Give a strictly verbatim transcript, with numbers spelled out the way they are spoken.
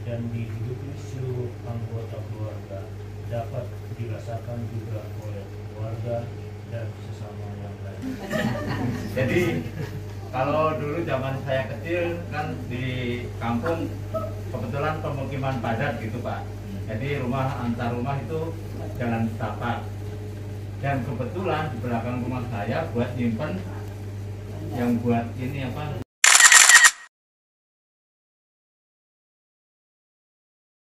dan dihidupi seluruh anggota keluarga dapat dirasakan juga oleh keluarga dan sesama yang lain. Jadi kalau dulu zaman saya kecil kan di kampung kebetulan pemukiman padat gitu Pak. Jadi rumah antar rumah itu jalan setapak. Dan kebetulan di belakang rumah saya buat nyimpen yang buat ini apa